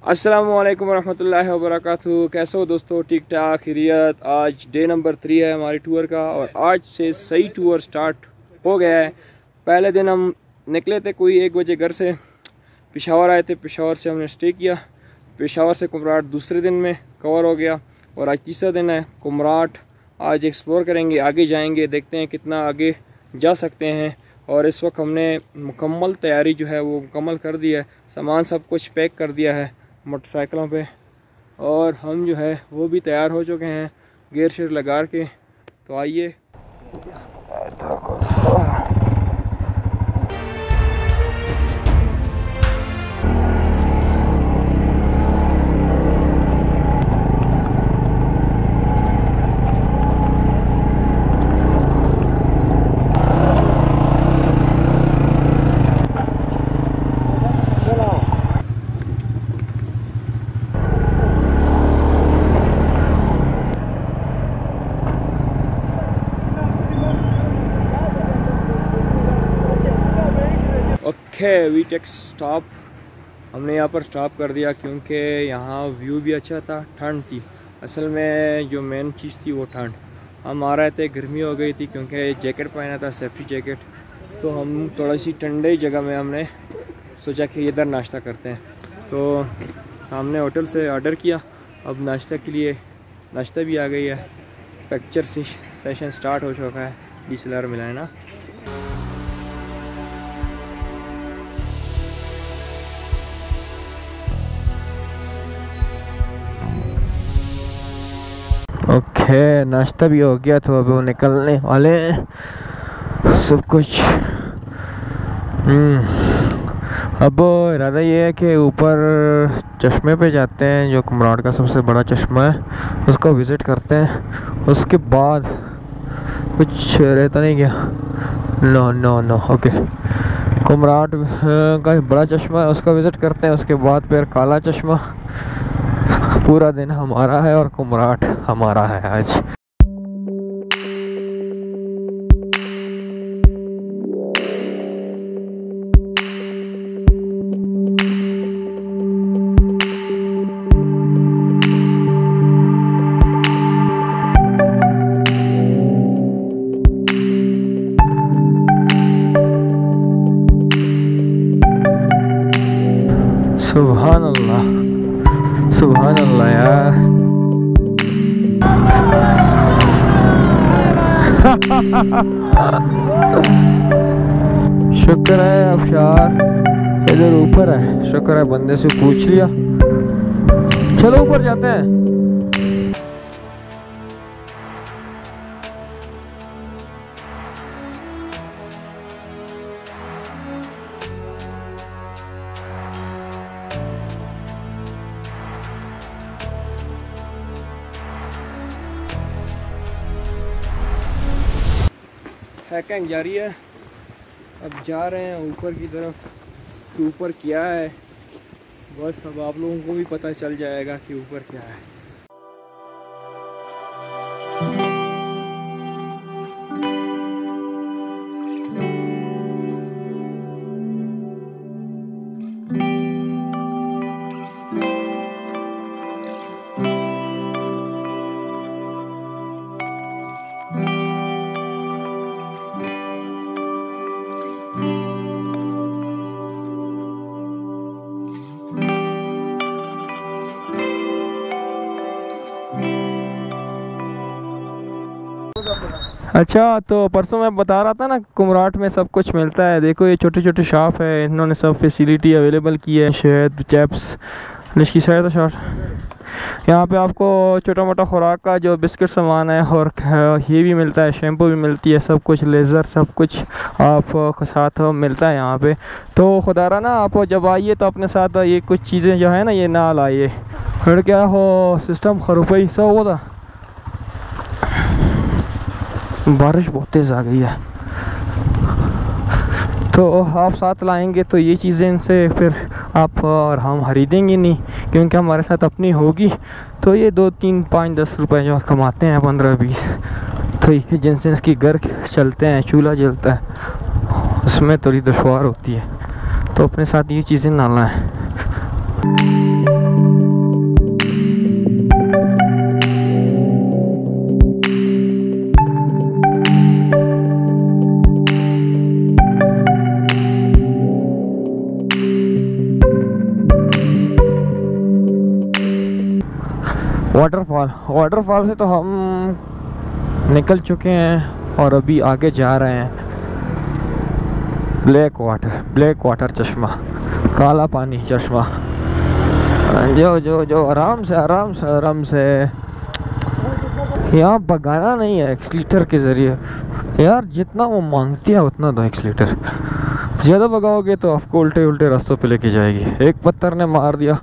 अस्सलामुअलैकुम रहमतुल्लाहि व बरकातहू। कैसे हो दोस्तों? ठीक ठाक खैरियत। आज डे नंबर 3 है हमारी टूर का और आज से सही टूर स्टार्ट हो गया है। पहले दिन हम निकले थे कोई 1 बजे घर से, पेशावर आए थे। पेशावर से हमने स्टे किया। पेशावर से कुमराट दूसरे दिन में कवर हो गया और आज तीसरा दिन है। कुमराट आज एक्सप्लोर करेंगे, आगे जाएंगे, देखते हैं कितना आगे जा सकते हैं। और इस वक्त हमने मुकम्मल तैयारी जो है वो मुकम्मल कर दी है। सामान सब कुछ पैक कर दिया है मोटरसाइकिलों पे और हम जो है वो भी तैयार हो चुके हैं गियर शेयर लगा के। तो आइए। We take stop. हमने यहाँ पर स्टॉप कर दिया क्योंकि यहाँ व्यू भी अच्छा था, ठंड थी। असल में जो मेन चीज़ थी वो ठंड। हम आ रहे थे, गर्मी हो गई थी क्योंकि जैकेट पहना था, सेफ्टी जैकेट। तो हम थोड़ी सी ठंडी जगह में हमने सोचा कि इधर नाश्ता करते हैं। तो सामने होटल से ऑर्डर किया। अब नाश्ता के लिए नाश्ता भी आ गई है। पिक्चर सेशन स्टार्ट हो चुका है। DSLR मिला है ना। ओके, नाश्ता भी हो गया तो अब वो निकलने वाले हैं सब कुछ। अब इरादा ये है कि ऊपर चश्मे पे जाते हैं, जो कुमराट का सबसे बड़ा चश्मा है, उसको विज़िट करते हैं। उसके बाद कुछ रहता नहीं क्या? No okay. कुमराट का बड़ा चश्मा है, उसका विज़िट करते हैं। उसके बाद फिर काला चश्मा। पूरा दिन हमारा है और कुमराट हमारा है आज। सुभान अल्लाह, सुभान अल्लाह यार। शुक्र है अफशार इधर ऊपर है। शुक्र है बंदे से पूछ लिया। चलो ऊपर जाते हैं। हैकिंग जारी है। अब जा रहे हैं ऊपर की तरफ कि ऊपर क्या है। बस अब आप लोगों को भी पता चल जाएगा कि ऊपर क्या है। अच्छा, तो परसों मैं बता रहा था ना कुमराट में सब कुछ मिलता है। देखो ये छोटे छोटे शॉप है, इन्होंने सब फैसिलिटी अवेलेबल की है। शहद, चिप्स, निश्की शायद शॉप। यहाँ पे आपको छोटा मोटा खुराक का जो बिस्किट सामान है और ये भी मिलता है, शैम्पू भी मिलती है, सब कुछ, लेज़र, सब कुछ आप साथ मिलता है यहाँ पे। तो खुदारा ना आप जब आइए तो अपने साथ ये कुछ चीज़ें जो है ना ये ना लाइए। फिर क्या हो सिस्टम खरुपई सब हुआ था। बारिश बहुत तेज़ आ गई है तो आप साथ लाएंगे तो ये चीज़ें इनसे फिर आप और हम खरीदेंगे नहीं, क्योंकि हमारे साथ अपनी होगी। तो ये 2, 3, 5, 10 रुपए जो कमाते हैं, 15, 20, तो ये जिनसे इसकी घर चलते हैं, चूल्हा जलता है, उसमें थोड़ी दुश्वार होती है। तो अपने साथ ये चीज़ें ना लाएं। वाटरफॉल से तो हम निकल चुके हैं और अभी आगे जा रहे हैं। ब्लैक वाटर चश्मा, काला पानी चश्मा। जो जो जो आराम से यहाँ भगाना नहीं है एक्सीलेटर के ज़रिए यार, जितना वो मांगती है उतना दो एक्सीलेटर। ज़्यादा भगाओगे तो आपको उल्टे रास्तों पे लेके जाएगी। एक पत्थर ने मार दिया,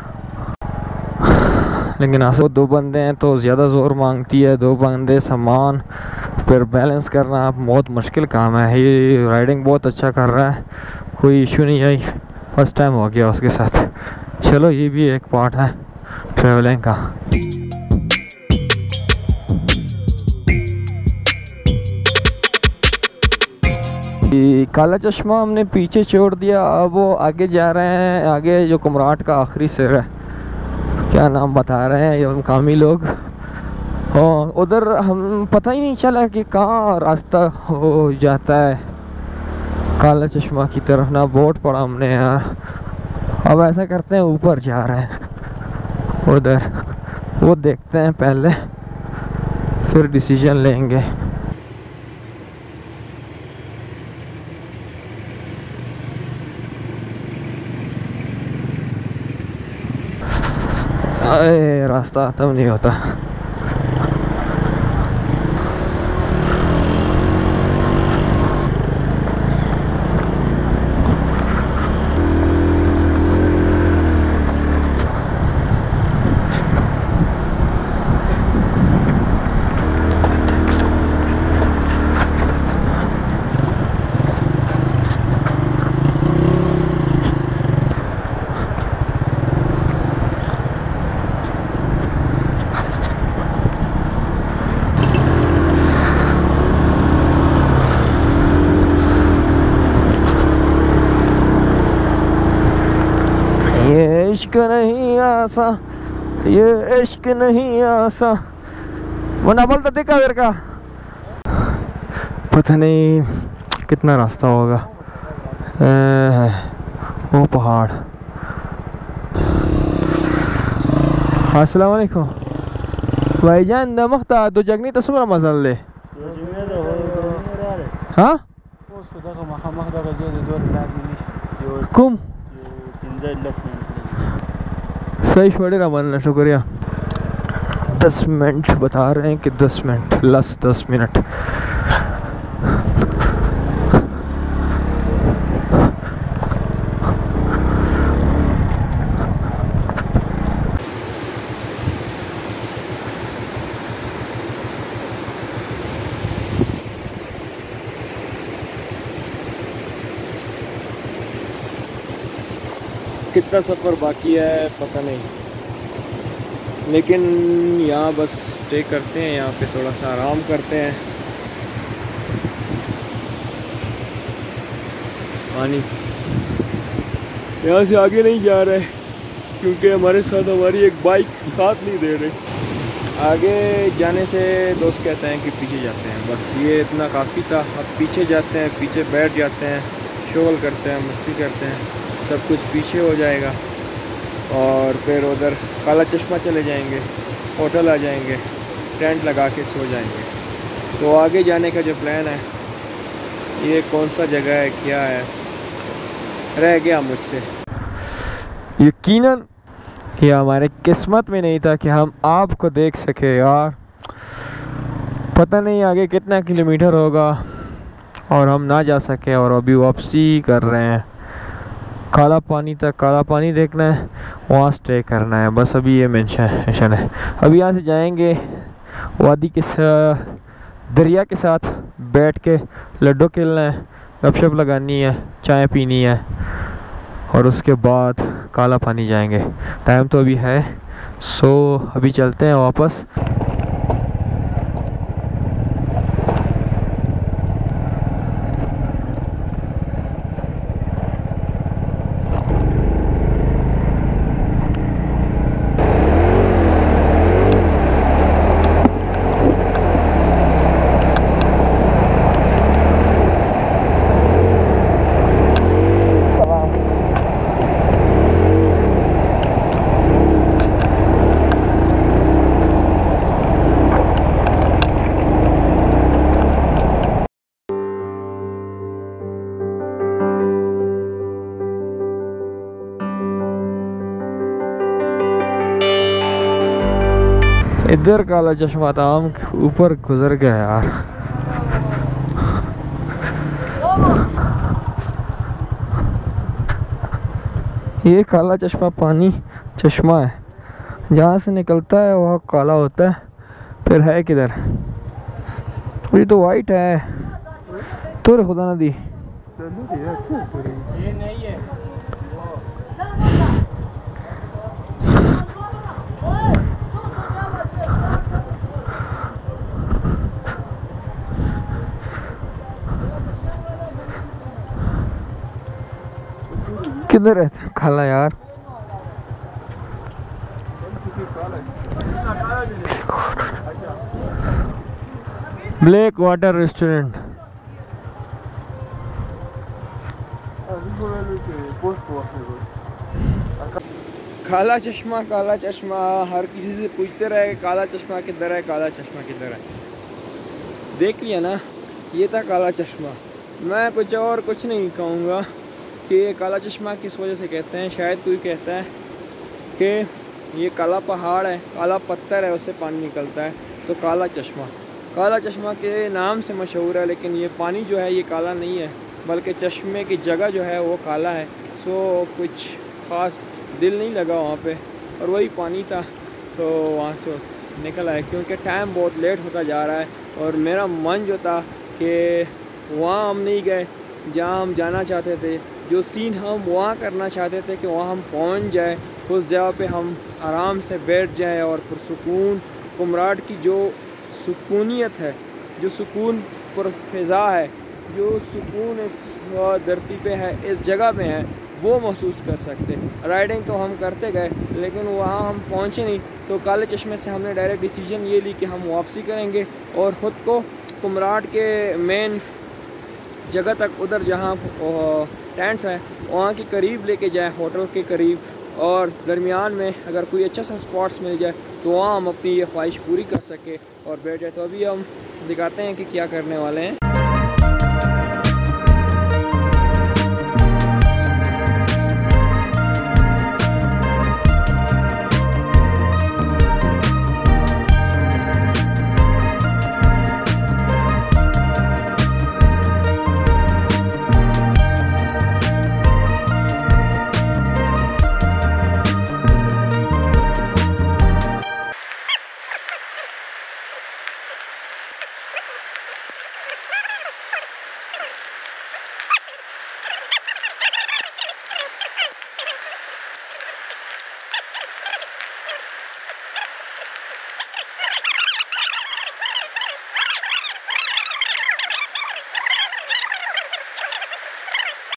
लेकिन आसो 2 बंदे हैं तो ज़्यादा ज़ोर मांगती है। 2 बंदे सामान फिर बैलेंस करना बहुत मुश्किल काम है। ये राइडिंग बहुत अच्छा कर रहा है, कोई इशू नहीं आई, फर्स्ट टाइम हो गया उसके साथ। चलो ये भी एक पार्ट है ट्रैवलिंग का। काला चश्मा हमने पीछे छोड़ दिया, अब वो आगे जा रहे हैं। आगे जो कुमराट का आखिरी सिर है, क्या नाम बता रहे हैं ये मकामी लोग। हाँ, उधर हम पता ही नहीं चला कि कहाँ रास्ता हो जाता है काला चश्मा की तरफ ना। बोट पड़ा हमने यार। अब ऐसा करते हैं, ऊपर जा रहे हैं उधर, वो देखते हैं पहले फिर डिसीजन लेंगे। अरे रास्ता खत्म नहीं होता। इश्क नहीं आसा, ये इश्क नहीं आसा। वो ना बोलता देखा मेरे का, पता नहीं कितना रास्ता होगा। वो पहाड़। अस्सलाम वालेकुम भाईजान, दमख्ता दो जगनी तो सुमरा मसल ले। हाँ कुम सही छोड़े रमान, शुक्रिया। 10 मिनट बता रहे हैं कि 10 मिनट प्लस 10 मिनट। कितना सफ़र बाकी है पता नहीं, लेकिन यहाँ बस स्टे करते हैं, यहाँ पे थोड़ा सा आराम करते हैं। पानी यहाँ से आगे नहीं जा रहे क्योंकि हमारे साथ हमारी एक बाइक साथ नहीं दे रही। आगे जाने से दोस्त कहते हैं कि पीछे जाते हैं, बस ये इतना काफ़ी था। अब पीछे जाते हैं, पीछे बैठ जाते हैं, शोल करते हैं, मस्ती करते हैं, सब कुछ पीछे हो जाएगा। और फिर उधर काला चश्मा चले जाएंगे, होटल आ जाएंगे, टेंट लगा के सो जाएंगे। तो आगे जाने का जो प्लान है, ये कौन सा जगह है, क्या है, रह गया मुझसे। यकीनन ये हमारे किस्मत में नहीं था कि हम आपको देख सके यार। पता नहीं आगे कितना किलोमीटर होगा और हम ना जा सके, और अभी वापसी कर रहे हैं। काला पानी तक, काला पानी देखना है, वहाँ स्टे करना है, बस अभी ये मेंशन है। अभी यहाँ से जाएंगे वादी के दरिया के साथ बैठ के लड्डू खेलना है, गपशप लगानी है, चाय पीनी है, और उसके बाद काला पानी जाएंगे। टाइम तो अभी है, सो अभी चलते हैं वापस। इधर काला चश्मा था, हम ऊपर गुजर गया यार। ये काला चश्मा पानी चश्मा है, जहाँ से निकलता है वह काला होता है। फिर है किधर? ये तो वाइट है। तो खुदा नदी ये नहीं है। किधर है काला यार? Black water restaurant. काला चश्मा हर किसी से पूछते रहे काला चश्मा किधर है, काला चश्मा किधर है। देख लिया ना, ये था काला चश्मा। मैं कुछ नहीं कहूँगा कि ये काला चश्मा किस वजह से कहते हैं। शायद कोई कहता है कि ये काला पहाड़ है, काला पत्थर है, उससे पानी निकलता है, तो काला चश्मा के नाम से मशहूर है। लेकिन ये पानी जो है ये काला नहीं है, बल्कि चश्मे की जगह जो है वो काला है। सो कुछ ख़ास दिल नहीं लगा वहाँ पे, और वही पानी था तो वहाँ से निकल आए, क्योंकि टाइम बहुत लेट होता जा रहा है। और मेरा मन जो था कि वहाँ हम नहीं गए जहाँ हम जाना चाहते थे, जो सीन हम वहाँ करना चाहते थे कि वहाँ हम पहुँच जाए, उस जगह पे हम आराम से बैठ जाएं और पुरसुकून कुमराट की जो सुकूनियत है, जो सुकून पर फ़िज़ा है, जो सुकून इस धरती पे है, इस जगह पे है, वो महसूस कर सकते। राइडिंग तो हम करते गए, लेकिन वहाँ हम पहुँचे नहीं। तो काले चश्मे से हमने डायरेक्ट डिसीजन ये ली कि हम वापसी करेंगे और ख़ुद को कुमराट के मेन जगह तक, उधर जहाँ टेंट्स हैं वहाँ के करीब लेके जाए, होटल के करीब, और दरमियान में अगर कोई अच्छा सा स्पॉट्स मिल जाए तो वहाँ हम अपनी ये ख्वाहिश पूरी कर सके और बैठ जाए। तो अभी हम दिखाते हैं कि क्या करने वाले हैं।